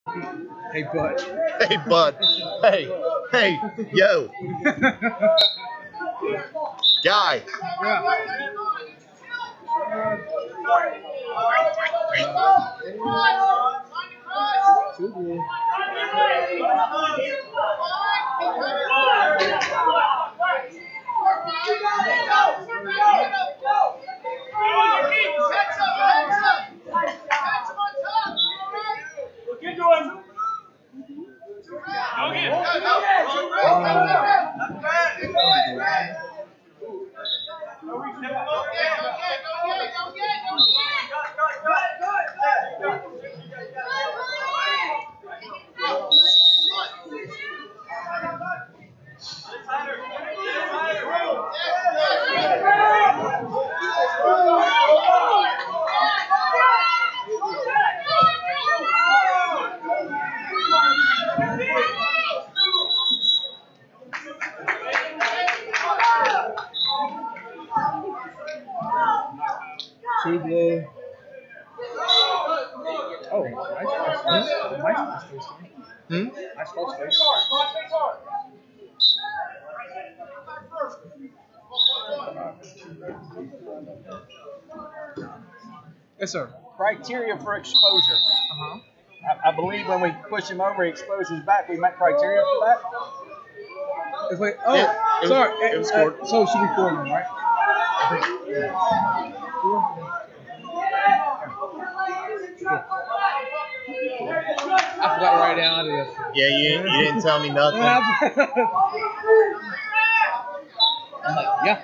Hey, bud. Hey, bud. Hey, yo. Guy. Too blue. Too blue. Oh, nice space. Nice cross space. Yes, sir. Criteria for exposure. I believe when we push him over, he exposes back. We met criteria for that. Sorry. It was scored. So it should be 4 then, right? I forgot to write down to this. Yeah, you didn't tell me nothing. I'm like, yeah.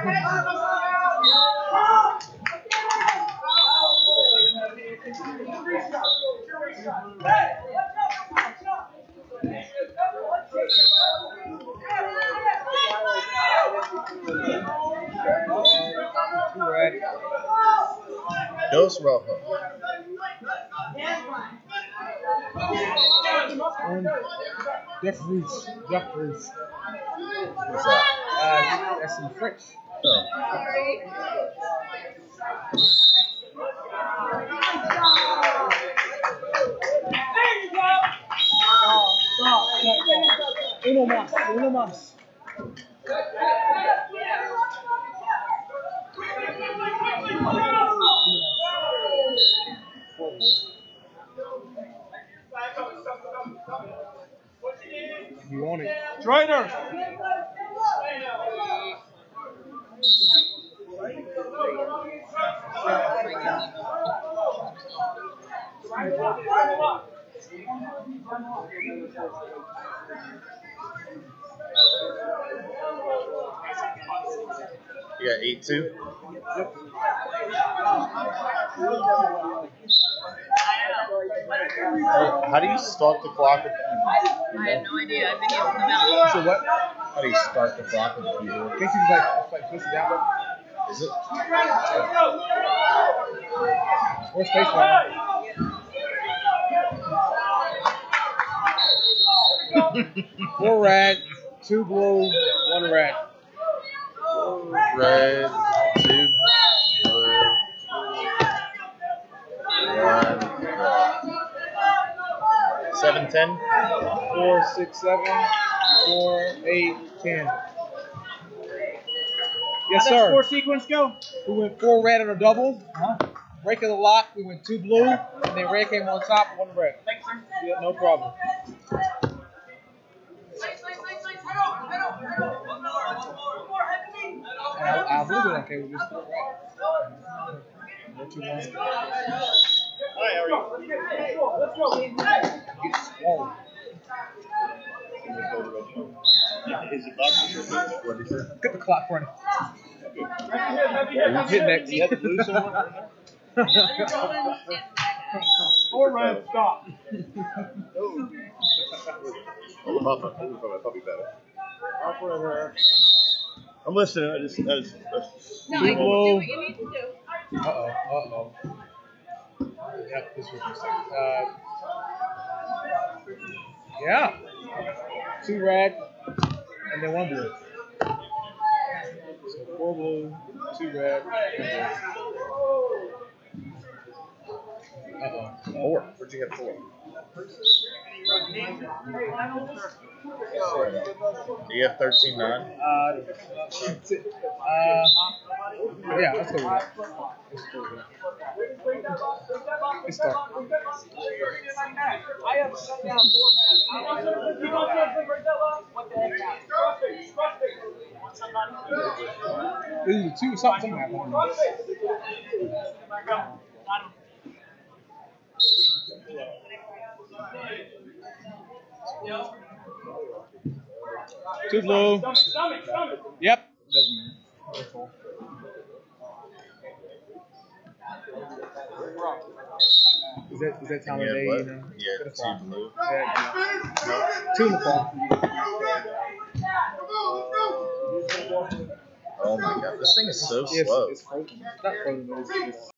Too red. Dos Rojo. Jeffries. What's that? That's in French. Oh. Uno más. You want it. Trainer. You got 8-2? How do you start the clock with I have no idea. I've been using the mouse. So what? How do you start the clock with the keyboard? Casey's like push it down, but Is it? or space bar. Four red, 2 blue, 1 red. Red, 2 blue, 1 red. 7, 10? 4, 6, 7, 4, 8, 10. Yes, How'd that score sir. sequence go? We went 4 red on a double. Break of the lock, we went 2 blue, and then red came on top, 1 red. Thanks, sir. Yeah, no problem. I would have been okay with just 4 red. What you want? Hi, how are you? Get swollen. Is it boxing? What is it? Get the clock running. You Hitting that. You had the blue somewhere? Four red, stop. Puppy better. I'm listening. I just No, I can do what you need to do. Uh-oh. Yep, this was mistake. Yeah. 2 red, and then 1 blue. So 4 blue, 2 red, 1 blue. Uh-oh. 4. Where'd you get 4? Do you have 13-9? Yeah, let's go with that. Let's start. Ooh, something happened. Too low. Yep. Is that time of Yeah, day? what? You know? Yeah, 2 blue. Two in the fall. Oh my god, this thing is so Yes, slow. it's frozen. It's not frozen, but it's